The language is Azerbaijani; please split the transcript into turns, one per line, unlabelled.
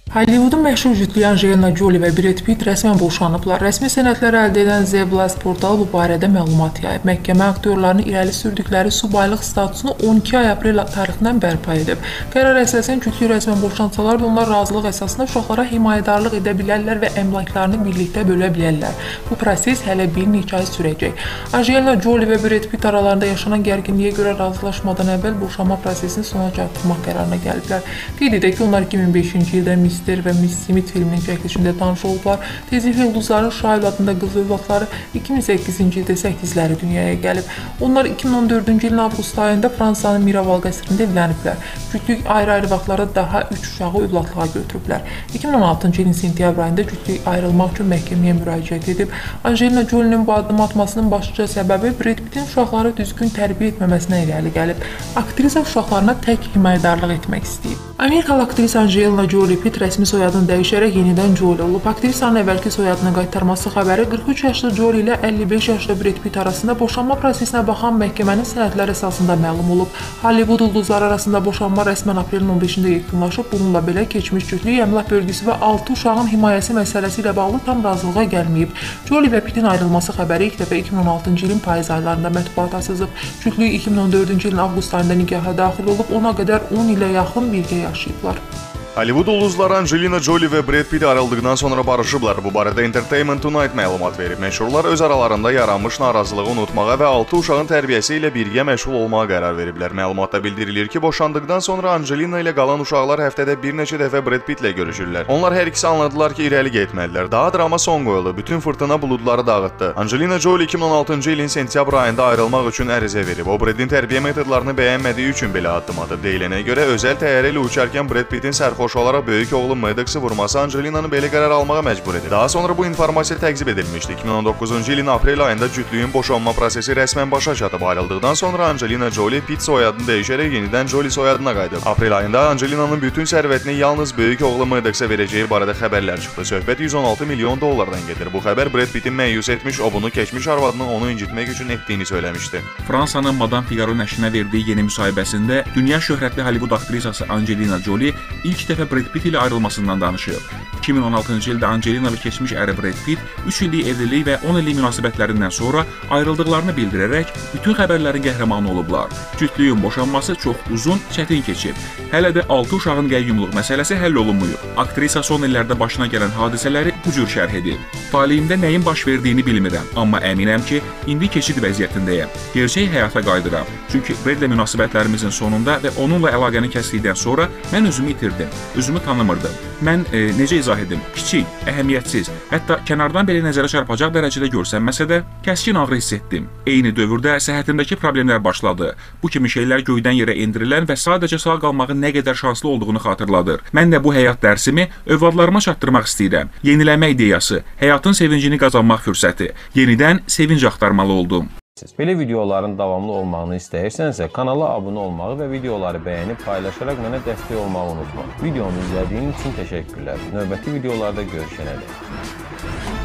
Hollywoodun məşhur cütlüyü Angelina Jolie və Brad Pitt rəsmən boşanıblar. Rəsmi sənədləri əldə edən The Blast portalı bu barədə məlumat yayıb. Məhkəmə aktyorların irəli sürdükləri subaylıq statusunu 12 ay aprel tarixindən bərpa edib. Qərar əsasən cütlük rəsmən boşansalar da onlar razılıq əsasında uşaqlara himayədarlıq edə bilərlər və əmlaklarını birlikdə bölə bilərlər. Bu proses hələ bir neçə ay sürəcək. Angelina Jolie və Brad Pitt aralarında yaşanan gərginliyə görə razılaşmadan əvvəl boşanma prosesini sona çatdırmaq qərarına gəliblər. Qeyd edək ki, onlar 2005-ci ildə Mr. və Miss Smith filminin çəkilişində tanış olublar. Tezliklə ulduzların Şahid adında qız övladları 2008-ci ildə 8-ləri dünyaya gəlib. Onlar 2014-cü ilin avqust ayında Fransanın Miraval qəsrində evləniblər. Cütlük ayrı-ayrı vaxtlarda daha 3 uşağı övladlığa götürüblər. 2016-cı ilin sentyabr ayında cütlük ayrılmaq üçün məhkəməyə müraciət edib. Angelina Jolie'nin bu addım atmasının başlıca səbəbi Brad Pitt'in uşaqları düzgün tərbiyə etməməsinə irəli gəlib. Aktrisa uşaqlarına tək himayədarlıq etmək istəyib. Amerikalı aktrisa Angelina Jolie Pitt rəsmi soyadını dəyişərək yenidən Jolie olub. Aktrisanın əvvəlki soyadına qaytarması xəbəri 43 yaşlı Jolie ilə 55 yaşlı Brad Pitt arasında boşanma prosesinə baxan məhkəmənin sənədləri əsasında məlum olub. Hollywood ulduzları arasında boşanma rəsmən aprelin 15-də yekunlaşıb. Bununla belə keçmiş cütlük əmlak bölgüsü və 6 uşağın himayəsi məsələsi ilə bağlı tam razılığa gəlməyib. Jolie və Pittin ayrılması xəbəri ilk dəfə 2016-cı ilin payız aylarında mətbuata sızıb. Cütlük 2014-cü ilin avqust ayında nikaha daxil olub. Ona qədər 10 ilə yaxın birgə yaşayıblar.
Hollywood ulduzları Angelina Jolie və Brad Pitt ayrıldıqdan sonra barışıblar. Bu barədə Entertainment Tonight məlumat verib. Məşhurlar öz aralarında yaranmış narazılığı unutmağa və 6 uşağın tərbiyəsi ilə birgə məşğul olmağa qərar veriblər. Məlumatda bildirilir ki, boşandıqdan sonra Angelina ilə qalan uşaqlar həftədə bir neçə dəfə Brad Pitt ilə görüşürlər. Onlar hər ikisi anladılar ki, irəli getməlilər. Daha drama son qoyuldu. Bütün fırtına buludları dağıtdı. Angelina Jolie 2016-cı ilin sentyabr ayında ayrılmaq üçün ərizə verib. O Brad'in tərbiyə metodlarını bəyənmədiyi üçün belə addım atıb. Deyilənə görə özəl təyyarə ilə uçarkən Brad Pittin sərxoş olaraq böyük oğlu Maddox'ı vurması Angelina'nı belə qərar almağa məcbur edir. Daha sonra bu informasiya təqzib edilmişdi. 2019-cu ilin aprel ayında cütlüyün boşanma prosesi rəsmən başa çatıb. Ayrıldıqdan sonra Angelina Jolie Pitt soyadını dəyişərək yenidən Jolie soyadına qayıdıb. Aprel ayında Angelina'nın bütün sərvətini yalnız böyük oğlu Maddox'a verəcəyi barədə xəbərlər çıxdı. Söhbət 116 milyon dollardan gedir. Bu xəbər Brad Pittin məyus etmiş, o bunu keçmiş arvadının onu incitmək üçün etdiyini söyləmişdi.
Fransanın Madame Figaro nəşrinə verdiyi yeni müsahibəsində dünya şöhrətli Hollywood aktrisası Angelina Jolie ilk dəfə Brad Pitt ilə ayrılmasından danışıb. 2016-cı ildə Angelina və keçmiş əri Brad Pitt 3 illik evlilik və 10 illik münasibətlərindən sonra ayrıldıqlarını bildirərək bütün xəbərlərin qəhrəmanı olublar. Cütlüyün boşanması çox uzun, çətin keçib. Hələ də 6 uşağın qəyyumluq məsələsi həll olunmuyub. Aktrisa son illərdə başına gələn hadisələri bu cür şərh edib. Taliyimdə nəyin baş verdiyini bilmirəm, amma əminəm ki, indi keçid vəziyyətindəyəm. Gerçək həyata qayıdıram. Çünki Bradlə münasibətlərimizin sonunda və onunla əlaqəni kəsdikdən sonra mən özümü itirdim. Özümü tanımırdım. Mən necə izah edim? Kiçik, əhəmiyyətsiz, hətta kənardan belə nəzərə çarpacaq dərəcədə görsənməsə də kəskin ağrı hiss etdim. Eyni dövrdə səhhətimdəki problemlər başladı. Bu kimi şeylər göydən yerə endirilən və sadəcə sağ qalmağın nə qədər şanslı olduğunu xatırladır. Mən də bu həyat dərsimi övladlarıma çatdırmaq istəyirəm. Yenilənmə ideyası, həyatın sevincini qazanmaq fürsəti. Yenidən sevinc axtarmalı oldum.
Belə videoların davamlı olmağını istəyirsənsə, kanala abunə olmağı və videoları bəyənib paylaşaraq mənə dəstək olmağı unutma. Videonu izlədiyin üçün təşəkkürlər. Növbəti videolarda görüşənədək.